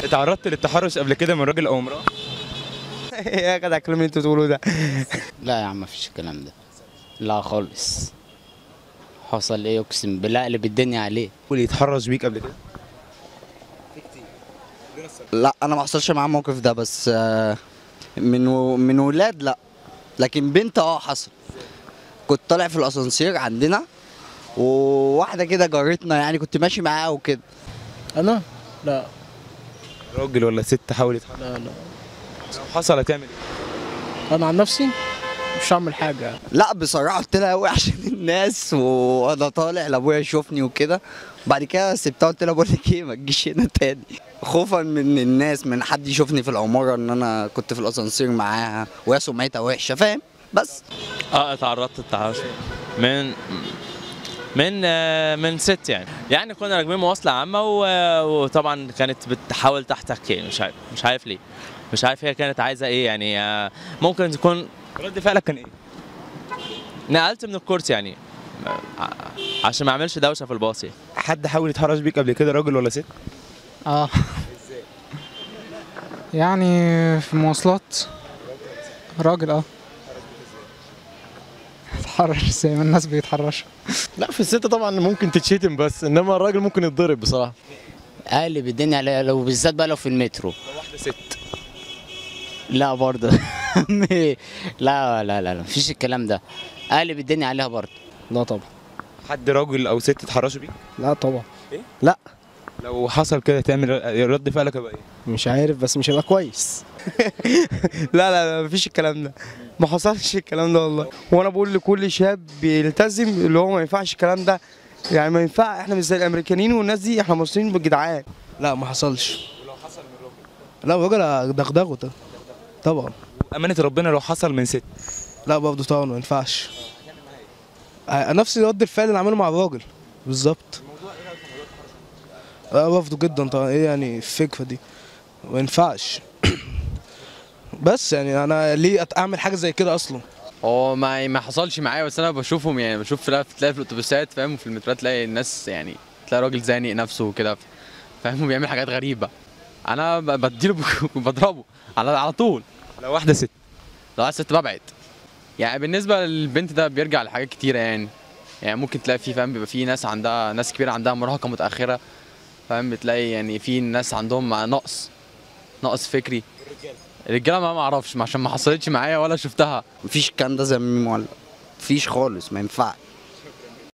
اتعرضت للتحرش قبل كده من راجل او امراه؟ ايه يا جدع الكلام اللي انتوا بتقولوه ده؟ لا يا عم مفيش الكلام ده، لا خالص. حصل ايه؟ اقسم بالله قلب الدنيا عليه. واللي يتحرش بيك قبل كده؟ لا انا ما حصلش معاه الموقف ده، بس من ولاد لا، لكن بنت حصل. كنت طالع في الاسانسير عندنا وواحده كده جارتنا، يعني كنت ماشي معاها وكده. انا لا. راجل ولا ست حاول يتحرش؟ لا لو حصل هتعمل ايه؟ انا عن نفسي مش هعمل حاجه. لا بصراحه قلت لها قوي عشان الناس، وانا طالع لابويا يشوفني وكده. بعد كده سبتها قلت لها بقول لك ايه، ما تجيش هنا تاني، خوفا من الناس، من حد يشوفني في العماره ان انا كنت في الاسانسير معاها وهي سمعتها وحشه، فاهم؟ بس اتعرضت للتحرش من ست يعني كنا راكبين مواصله عامه وطبعا كانت بتحاول تحتك، مش عارف ليه، مش عارف هي كانت عايزه ايه يعني. ممكن تكون رد فعلك كان ايه؟ نقلت من الكرسي عشان ما اعملش دوشه في الباص. حد حاول يتحرش بيك قبل كده راجل ولا ست؟ اه يعني في المواصلات راجل اتحرش زي ما الناس بيتحرشوا. لا في الست طبعا ممكن تتشتم، بس انما الراجل ممكن يتضرب بصراحه. قلب الدنيا عليه، لو بالذات بقى لو في المترو. لو واحده ست؟ لا برضه لا لا لا مفيش الكلام ده، قلب الدنيا عليها برضه. لا طبعا. حد راجل او ست اتحرشوا بيك؟ لا طبعا. ايه؟ لا. لو حصل كده تعمل رد فعلك هيبقى ايه؟ مش عارف، بس مش هيبقى كويس. لا لا مفيش الكلام ده، ما حصلش الكلام ده والله. وانا بقول لكل شاب بيلتزم اللي هو ما ينفعش الكلام ده، يعني ما ينفع، احنا مش زي الامريكانيين والناس دي، احنا مصريين بالجدعان. لا ما حصلش. ولو حصل من لا راجل؟ راجل دغدغه ده طبعا. امانه ربنا لو حصل من ست؟ لا برضه طبعا ما ينفعش. نفس رد الفعل اللي عمله مع الراجل بالظبط. رفضه جدا طبعا. ايه يعني الفكره دي؟ ما ينفعش. بس يعني انا ليه اعمل حاجه زي كده اصلا؟ هو ما حصلش معايا، بس انا بشوفهم، يعني بشوف تلاقي في الاتوبيسات، فاهم، وفي المترات تلاقي الناس، يعني تلاقي راجل زانق نفسه وكده، فاهم، وبيعمل حاجات غريبه. انا بديله بضربه على طول. لو واحده ست؟ لو واحده ست ببعد. يعني بالنسبه للبنت ده بيرجع لحاجات كتيره يعني ممكن تلاقي في، فاهم، بيبقى في ناس كبيره عندها مراهقه متاخره، فاهم، بتلاقي يعني في ناس عندهم نقص فكري. الرجاله ما اعرفش، عشان ما حصلتش معايا ولا شفتها. مفيش الكلام ده زي ما مولع، مفيش خالص، ما ينفعش.